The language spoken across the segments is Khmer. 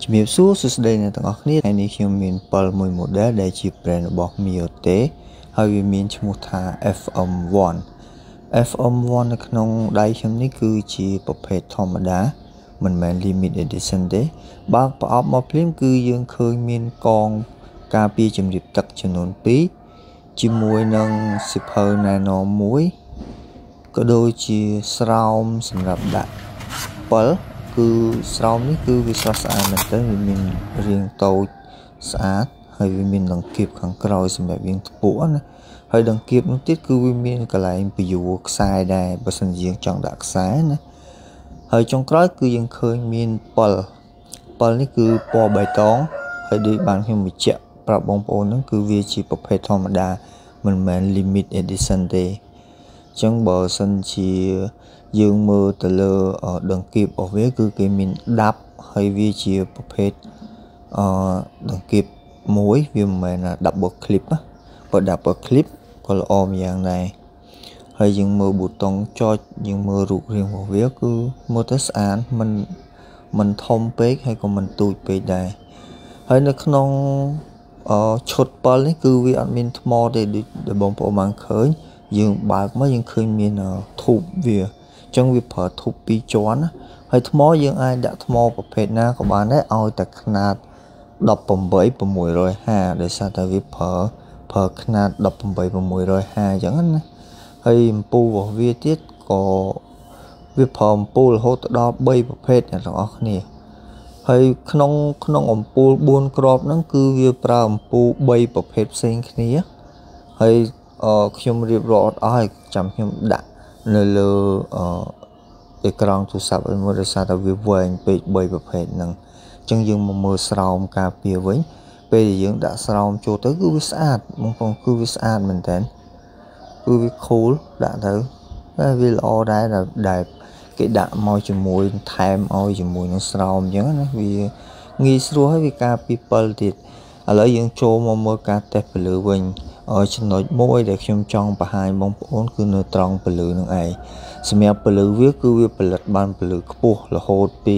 ជំរាបសួរសួស្តីអ្នកទាំងអស់គ្នាថ្ងៃនេះខ្ញុំមាន7មួយ model ដែលជា brand របស់ Miote ហើយវាមានឈ្មោះថា FM1 FM1 នៅក្នុងដៃខ្ញុំនេះគឺជាប្រភេទធម្មតាមិនមែន limit edition ទេបើប្រអប់មកភ្លាមគឺយើងឃើញមានកងការពារជំរាបទឹកចំនួន2ជាមួយនឹងសិភៅ Nano 1ក៏ដូចជាស្រោមសម្រាប់ដាក់ពិលគឺស្រោមនេះគឺវាស្រស់ស្អាតមែនទែនវាមានរាងតូចស្អាតហើយវាមានដង្កៀបខាងក្រោយសម្រាប់យើងធ្ពក់ណាហើយដង្កៀបនោះទៀតគឺវាមានកន្លែងពយួរខ្សែដែរបើសិនជាយើងចង់ដាក់ខ្សែណាហើយចុងក្រោយគឺយើងឃើញមានពិលនេះគឺពណ៌បៃតងហើយដូចបានខ្ញុំបញ្ជាក់ប្រាប់បងប្អូនហ្នឹងគឺវាជាប្រភេទធម្មតាមិនមែន limit edition ទេអញ្ចឹងបើសិនជាយើងមើលទៅលើដង្កៀបរបស់វាគឺគេមានដាប់ហើយវាជាប្រភេទដង្កៀបមួយវាមិនមែន double clip ណាបើ double clip ក៏ល្អម្យ៉ាងដែរហើយយើងមើលប៊ូតុងចុចយើងមើលរូបរាងរបស់វាគឺមើលទៅស្អាតមិនធំពេកហើយក៏មិនទូចពេកដែរហើយនៅក្នុងឈុត7នេះគឺវាអត់មានថ្មទេដូចបងប្អូនបានឃើញយើងបើកមកយើងឃើញមានធូបវាចឹងវាប្រើធូប2ជាន់ហើយថ្មយើងអាចដាក់ថ្មប្រភេទណាក៏បានដែរឲ្យតែខ្នាត18650ដោយសារតែវាប្រើខ្នាត18650អញ្ចឹងណាហើយអំពូលរបស់វាទៀតក៏វាប្រើអំពូលរហូតដល់3ប្រភេទអ្នកទាំងអស់គ្នាហើយក្នុងអំពូល4គ្រាប់ហ្នឹងគឺវាប្រើអំពូល3ប្រភេទផ្សេងគ្នាហើយខ្ញុំរៀបរាប់អត់អស់ហើយចាំខ្ញុំដាក់នៅលើអេក្រង់ទូរស័ព្ទឲ្យមើលដោយសារតែវាវែងពេក3ប្រភេទហ្នឹងអញ្ចឹងយើងមកមើលស្រោមការពារវិញពេលដែលយើងដាក់ស្រោមចូលទៅគឺវាស្អាតបងប្អូនគឺវាស្អាតមែនតើគឺវា cool ដាក់ទៅតែវាល្អដែរដែលគេដាក់មកជាមួយថែមឲ្យជាមួយនឹងស្រោមអញ្ចឹងណាវាងាយស្រួលហើយវាការពារ7ទៀតឥឡូវយើងចូលមកមើលការតេស្តពលឺវិញចំណុចមួយដែលខ្ញុំចង់បង្ហាញបងប្អូនគឺនៅត្រង់ពលឺនឹងឯងសម្រាប់ពលឺវាគឺវាផលិតបានពលឺខ្ពស់រហូតពី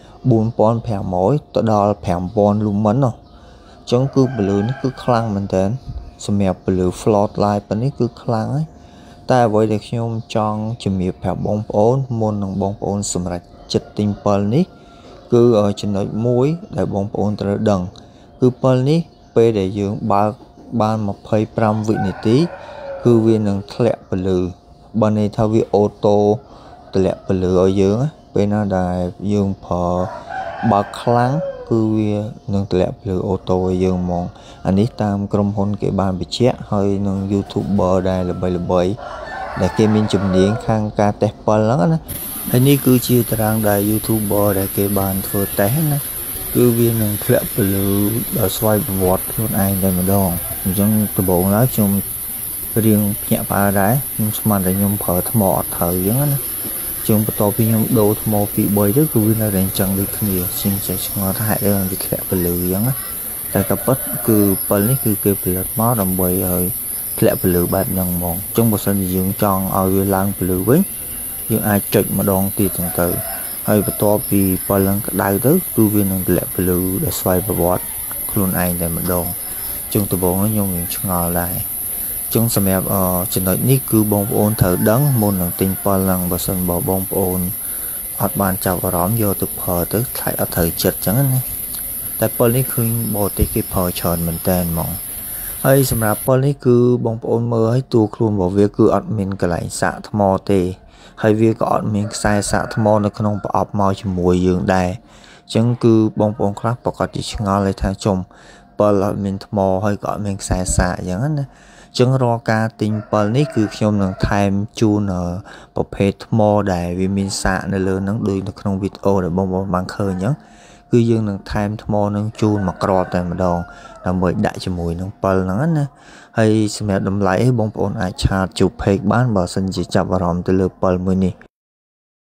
4500ទៅដល់5000 lumen អញ្ចឹងគឺពលឺនេះគឺខ្លាំងមែនតើសម្រាប់ពលឺ float light ប៉ុណ្នេះគឺខ្លាំងហើយតែអ្វីដែលខ្ញុំចង់ជំរាបប្រាប់បងប្អូនមុននឹងបងប្អូនសម្រេចចិត្តទិញ7នេះគឺចំណុចមួយដែលបងប្អូនត្រូវដឹងគឺ7នេះពេលដែលយើងបើកបាន25វិនាទីគឺវានឹងធ្លាក់ពលឺបើន័យថាវាអូតូធ្លាក់ពលឺឲ្យយើងពេលណាដែលយើងប្រើបើកខ្លាំងគឺវានឹងធ្លាក់ពលឺអូតូឲ្យយើងហ្មងអានេះតាមក្រុមហ៊ុនគេបានបញ្ជាក់ហើយនឹង YouTuber ដែលល្បីដែលគេមានជំនាញខាងការតេស្ត7ហ្នឹងណាហើយនេះគឺជាតារាងដែល YouTuber ដែលគេបានធ្វើតេស្តណាគឺវានឹងធ្លាក់ពលឺដល់ស្វ័យប្រវត្តិខ្លួនឯងតែម្ដងអញ្ចឹងដំបូងឡើយខ្ញុំរៀងភ្ញាក់ផ្អើលដែរខ្ញុំស្មានតែខ្ញុំប្រើថ្មអត់ត្រូវអញ្ចឹងណាជាងបន្ទាប់ពីខ្ញុំដូរថ្មពី3ទៅគឺវានៅតែអញ្ចឹងដូចគ្នាជាងចេះឆ្ងល់ថាហេតុអីបានវាធ្លាក់ពលឺអញ្ចឹងណាតែក៏ពិតគឺ7នេះគឺគេផលិតមកដើម្បីឲ្យធ្លាក់ពលឺបែបហ្នឹងហ្មងអញ្ចឹងបើសិនជាយើងចង់ឲ្យវាឡើងពលឺវិញយើងអាចចុចម្ដងទៀតចឹងទៅហើយបន្ទាប់ពី7ឡើងក្តៅទៅគឺវានឹងធ្លាក់ពលឺដែលស្វ័យប្រវត្តិខ្លួនឯងតែម្ដងជាងដំបូងខ្ញុំនឹងឆ្ងល់ដែរចឹងសម្រាប់ចំណុចនេះគឺបងប្អូនត្រូវដឹងមុននឹងទិញ7ឡើងបើសិនបើបងប្អូនអត់បានចាប់អារម្មណ៍យកទៅប្រើទៅខ្លាចអត់ត្រូវចិត្តចឹងណាតែ7នេះឃើញបរទេសគេប្រើច្រើនមែនតើហ្មងហើយសម្រាប់7នេះគឺបងប្អូនមើលឲ្យតួខ្លួនរបស់វាគឺអត់មានកន្លែងសាកថ្មទេហើយវាក៏អត់មានខ្សែសាកថ្មនៅក្នុងប្រអប់មកជាមួយយើងដែរអញ្ចឹងគឺបងប្អូនខ្លះប្រកាសជាឆ្ងល់ថាចុំ7អត់មានថ្មហើយក៏អត់មានខ្សែសាកអញ្ចឹងណាអញ្ចឹងរាល់ការទិញ7នេះគឺខ្ញុំនឹងថែមជូនប្រភេទថ្មដែលវាមានសាកនៅលើហ្នឹងដូចនៅក្នុងវីដេអូដែលបងប្អូនបានឃើញអញ្ចឹងគឺយើងនឹងថែមថ្មនឹងជូនមួយគ្រាប់តែម្ដងដើម្បីដាក់ជាមួយនឹង7ហ្នឹងណាហើយសម្រាប់តម្លៃបងប្អូនអាចឆាតជួប page បានបើសិនជាចាប់អារម្មណ៍ទៅលើ7មួយនេះ